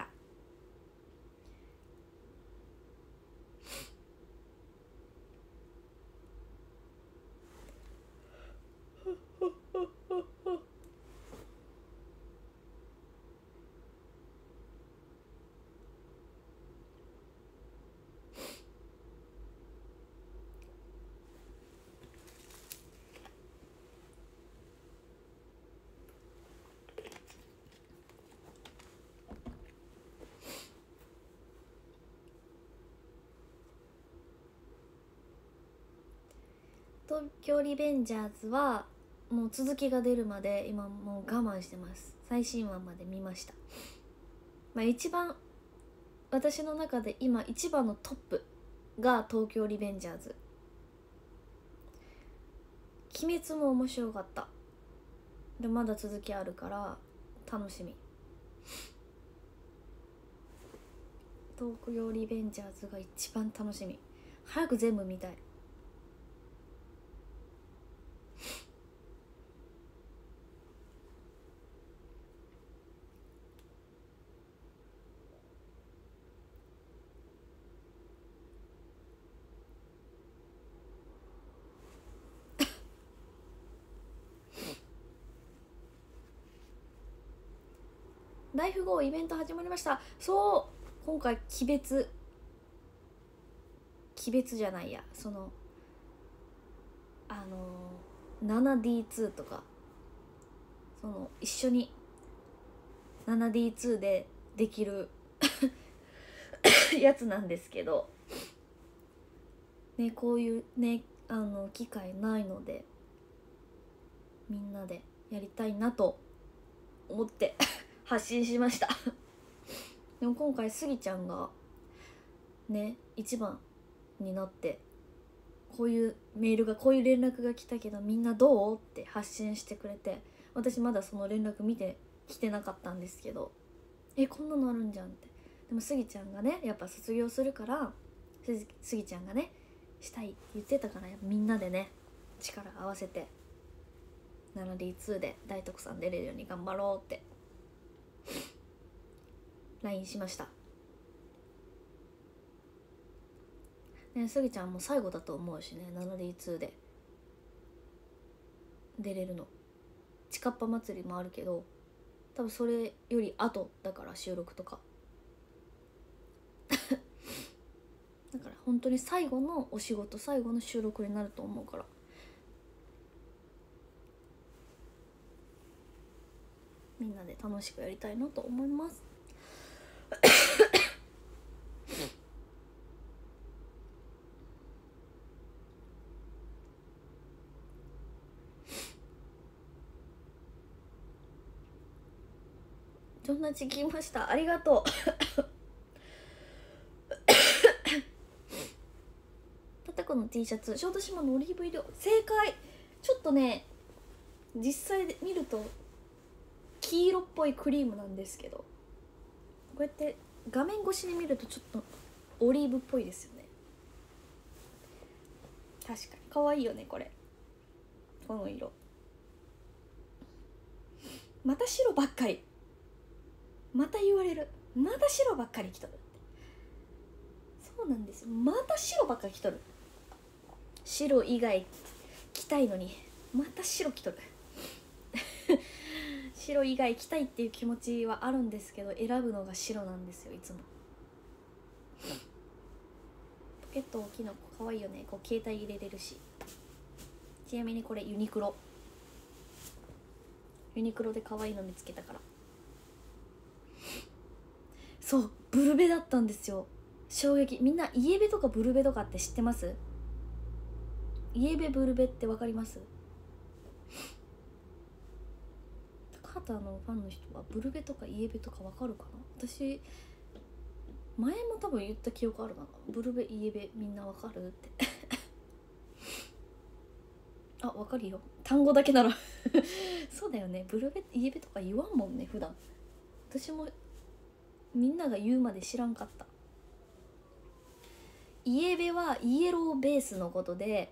東京リベンジャーズはもう続きが出るまで今もう我慢してます。最新話まで見ました。まあ一番私の中で今一番のトップが東京リベンジャーズ。鬼滅も面白かった。でまだ続きあるから楽しみ。東京リベンジャーズが一番楽しみ。早く全部見たい。大富豪イベント始まりました。そう今回鬼別鬼別じゃないやそのあの ナナディーツー とかその一緒に ナナディーツー でできるやつなんですけどね、こういうねあの機会ないのでみんなでやりたいなと思って発信しましたでも今回スギちゃんがね一番になってこういうメールがこういう連絡が来たけどみんなどうって発信してくれて、私まだその連絡見てきてなかったんですけど、えこんなのあるんじゃんって。でもスギちゃんがねやっぱ卒業するからスギちゃんがねしたいって言ってたからみんなでね力合わせて ナナディーツー で大徳さん出れるように頑張ろうってライン しました。ね、スギちゃんも最後だと思うしね ナナディーツー で出れるの。ちかっぱ祭りもあるけど多分それより後だから収録とかだから本当に最後のお仕事最後の収録になると思うからみんなで楽しくやりたいなと思いますそんなちきました。ありがとうタタコの T シャツ小豆島のオリーブ色正解。ちょっとね実際で見ると黄色っぽいクリームなんですけどこうやって画面越しに見るとちょっとオリーブっぽいですよね。確かに可愛いよねこれ。この色また白ばっかりまた言われる。また白ばっかり着とるって。そうなんですよ。また白ばっかり着とる。白以外着たいのにまた白着とる白以外着たいっていう気持ちはあるんですけど選ぶのが白なんですよいつも。ポケット大きいのかわいいよね。こう携帯入れれるし。ちなみにこれユニクロユニクロで可愛いの見つけたから。そうブルベだったんですよ。衝撃。みんなイエベとかブルベとかって知ってます？イエベブルベってわかります？高畑のファンの人はブルベとかイエベとかわかるかな。私前も多分言った記憶あるな。ブルベイエベみんなわかるってあ、わかるよ単語だけならそうだよね。ブルベイエベとか言わんもんね普段。私もみんなが言うまで知らんかった。イエベはイエローベースのことで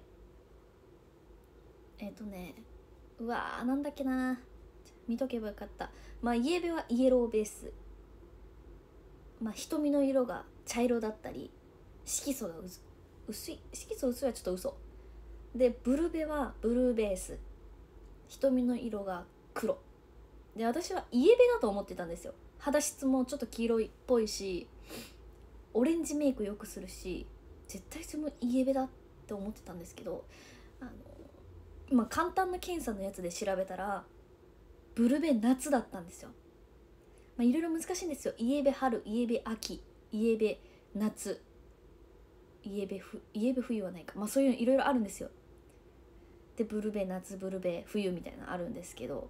えっ、ー、とねうわーなんだっけな見とけばよかった。まあイエベはイエローベース。まあ瞳の色が茶色だったり色素が薄い色素薄いはちょっと嘘で、ブルベはブルーベース。瞳の色が黒で、私はイエベだと思ってたんですよ。肌質もちょっと黄色いっぽいしオレンジメイクよくするし絶対そのイエベだって思ってたんですけど、あのまあ簡単な検査のやつで調べたらブルベ夏だったんですよ。まあいろいろ難しいんですよ。イエベ春、イエベ秋、イエベ夏、イエベふイエベ冬はないか、まあそういうのいろいろあるんですよ。 でブルベ夏ブルベ冬みたいなのあるんですけど、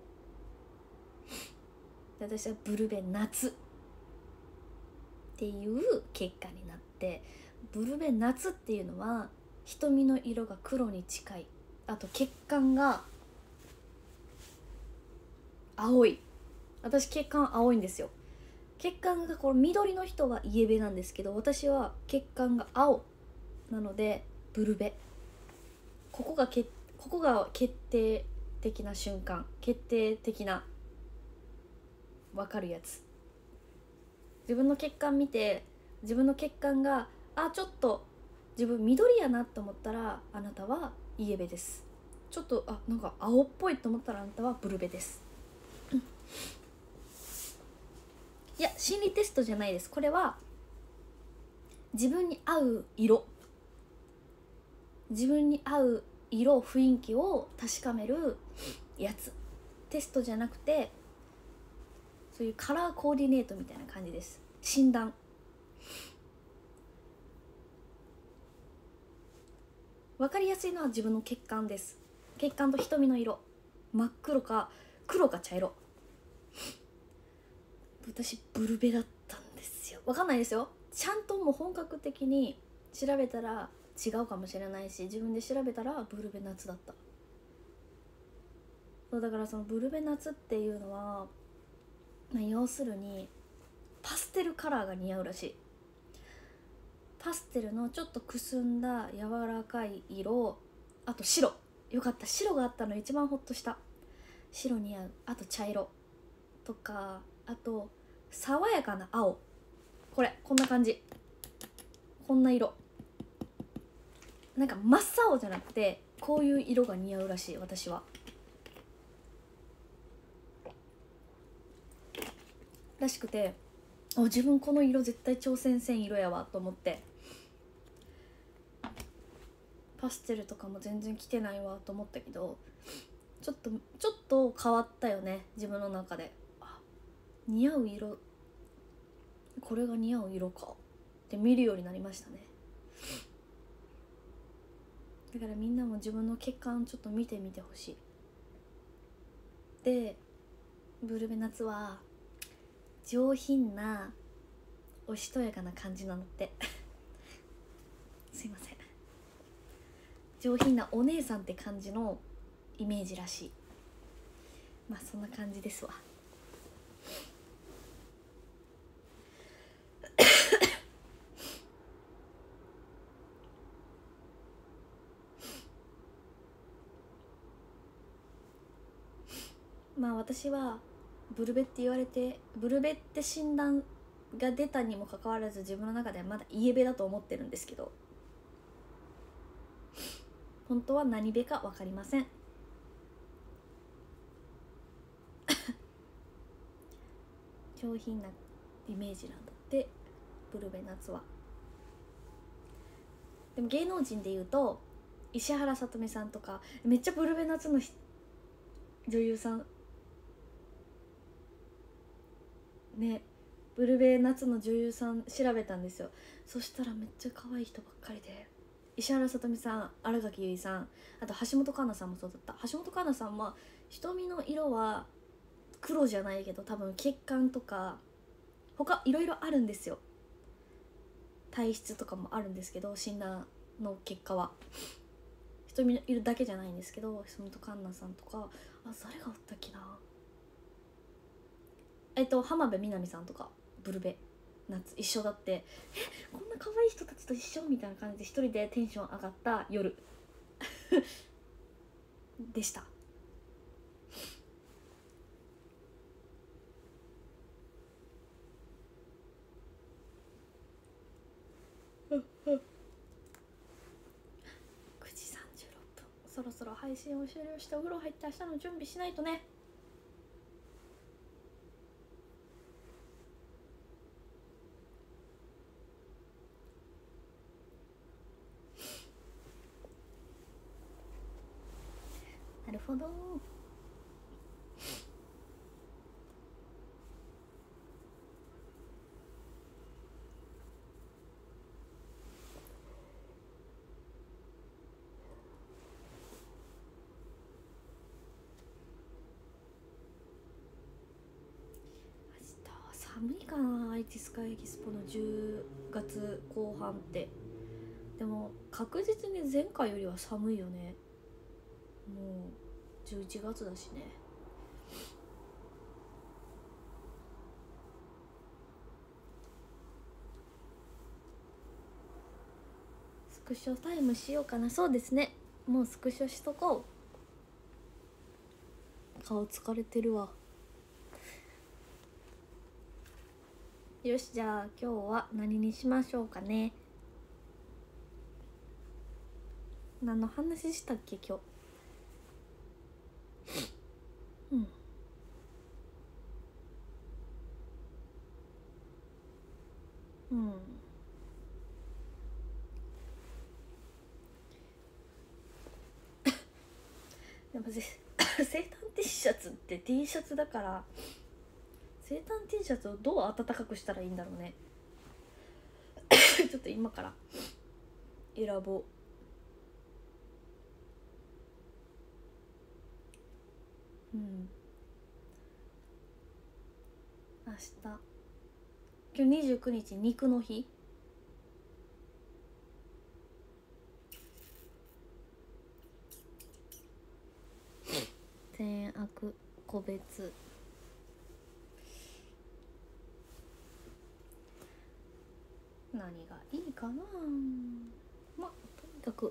私はブルベ夏っていう結果になって、ブルベ夏っていうのは瞳の色が黒に近い、あと血管が青い。私血管青いんですよ。血管がこれ緑の人はイエベなんですけど、私は血管が青なのでブルベ。ここがけここが決定的な瞬間、決定的な分かるやつ。自分の血管見て、自分の血管があちょっと自分緑やなと思ったら、あなたはイエベです。ちょっとあなんか青っぽいと思ったら、あなたはブルベです。いや心理テストじゃないです。これは自分に合う色、自分に合う色雰囲気を確かめるやつ。テストじゃなくて、そういうカラーコーディネートみたいな感じです。診断。分かりやすいのは自分の血管です。血管と瞳の色、真っ黒か黒か茶色。私ブルベだったんですよ。分かんないですよ、ちゃんともう本格的に調べたら違うかもしれないし、自分で調べたらブルベ夏だった。そうだからそのブルベ夏っていうのは、まあ、要するにパステルカラーが似合うらしい。パステルのちょっとくすんだ柔らかい色、あと白、よかった、白があったの一番ホッとした。白似合う。あと茶色とか、あと爽やかな青、これこんな感じ、こんな色、なんか真っ青じゃなくてこういう色が似合うらしい、私は。らしくて、あ自分この色絶対挑戦せん色やわと思って、パステルとかも全然着てないわと思ったけど、ちょっとちょっと変わったよね、自分の中で。あ似合う色、これが似合う色かって見るようになりましたね。だからみんなも自分の血管ちょっと見てみてほしい。でブルベ夏は上品なおしとやかな感じなのってすいません、上品なお姉さんって感じのイメージらしい。まあそんな感じですわ。まあ私はブルベって言われて、ブルベって診断が出たにもかかわらず、自分の中ではまだイエベだと思ってるんですけど、本当は何ベか分かりません上品なイメージなんだってブルベ夏は。でも芸能人でいうと石原さとみさんとか、めっちゃブルベ夏の女優さんね、ブルベ夏の女優さん調べたんですよ。そしたらめっちゃ可愛い人ばっかりで、石原さとみさん、新垣結衣さん、あと橋本環奈さんもそうだった。橋本環奈さんは瞳の色は黒じゃないけど、多分血管とか他いろいろあるんですよ。体質とかもあるんですけど、診断の結果は瞳の色だけじゃないんですけど、橋本環奈さんとか、あ誰がおったっけな、えっと浜辺美波さんとかブルベ夏一緒だって、えこんな可愛い人たちと一緒みたいな感じで一人でテンション上がった夜でした。くじさんじゅうろっぷん、そろそろ配信を終了してお風呂入って明日の準備しないとね。なるほど。 寒いかな、愛知スカイエキスポのじゅうがつこう半って。でも確実に前回よりは寒いよね。もうじゅういちがつだしね。スクショタイムしようかな。そうですね、もうスクショしとこう。顔疲れてるわ。よし、じゃあ今日は何にしましょうかね。何の話したっけ今日。うんうんでも生誕 T シャツって T シャツだから、生誕 T シャツをどう暖かくしたらいいんだろうね。ちょっと今から選ぼう。うん明日今日にじゅうくにち肉の日。善悪個別。何がいいかな。まあとにかく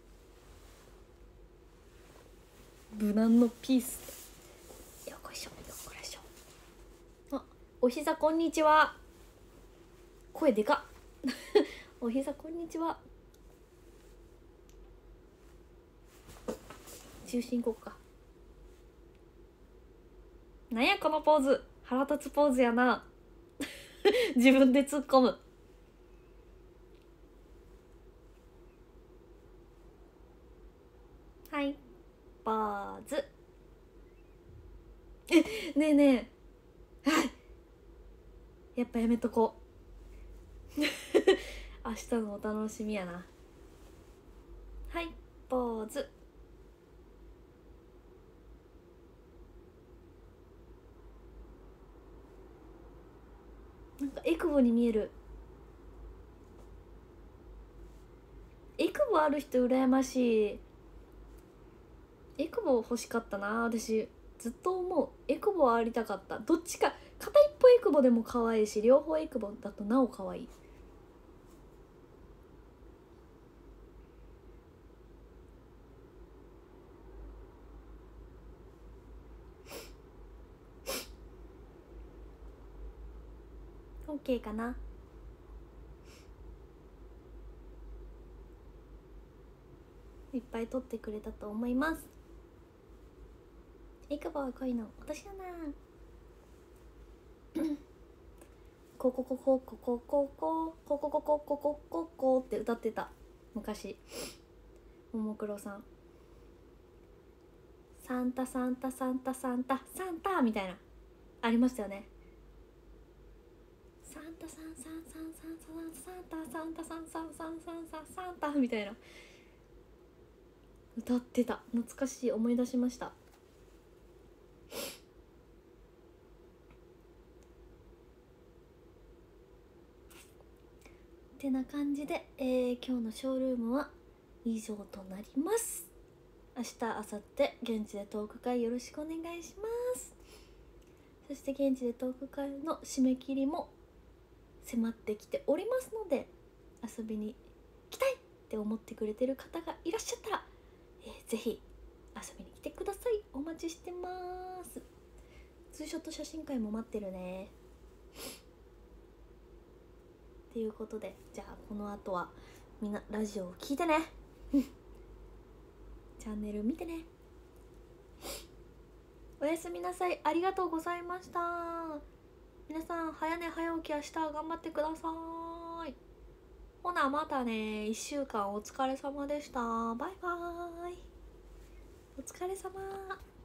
無難のピースで。よこいしょよこいしょ。あ、おひざこんにちは。声でかっ。おひざこんにちは。中心国か。なんやこのポーズ、腹立つポーズやな。自分で突っ込む。はい、ポーズ。え、ねえねえ、はい、やっぱやめとこう。明日のお楽しみやな。はい、ポーズ。なんかエクボに見える。エクボある人羨ましい。エクボ欲しかったな。私ずっと思う。エクボありたかった。どっちか片一方エクボでも可愛いし、両方エクボだとなお可愛い。オッケーかな。いっぱい撮ってくれたと思います。エクボは恋の私やな。ここここここここここここここここって歌ってた昔。ももクロさん。サンタサンタサンタサンタサンタみたいなありましたよね。サンタサンサンサンサンサンタサンタサンサンサンサンサンサンタみたいな歌ってた。懐かしい。思い出しました。てな感じで、えー、今日のショールームは以上となります。明日明後日現地でトーク会よろしくお願いします。そして現地でトーク会の締め切りも迫ってきておりますので、遊びに来たいって思ってくれてる方がいらっしゃったら、えー、ぜひ遊びに来てください。お待ちしてます。ツーショット写真会も待ってるね。ということで、じゃあこの後はみんなラジオを聞いてね。チャンネル見てね。おやすみなさい。ありがとうございました。皆さん早寝早起き明日頑張ってください。ほなまたね。いっしゅうかんお疲れ様でした。バイバーイ。お疲れ様。